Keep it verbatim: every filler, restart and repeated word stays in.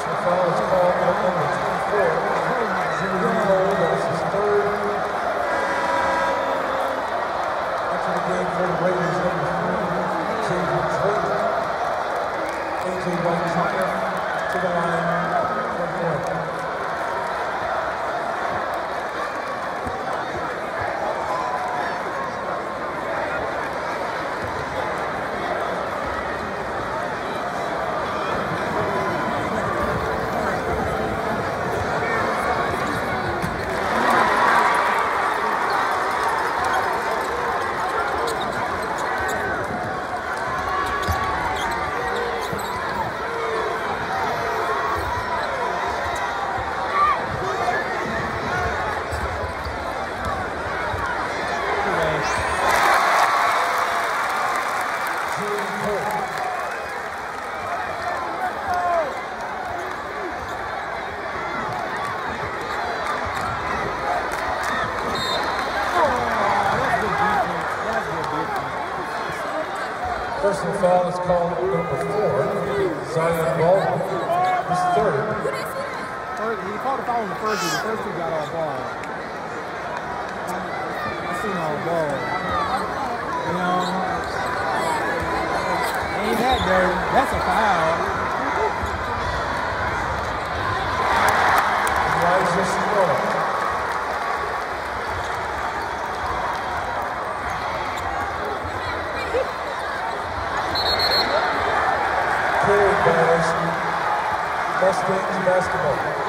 foul is called on number twenty-four. Jimmy Cole, that's his third. Into the game for the Raiders, number three, Xavier Drake. A J White Junior to the line for one. Personal foul is called on number four, Zion Baldwin, his third. He called a foul on the first two. The first two got all ball. I seen all ball. You know, ain't that dirty? That's a foul. Elijah Snow. Carried by Mustangs basketball.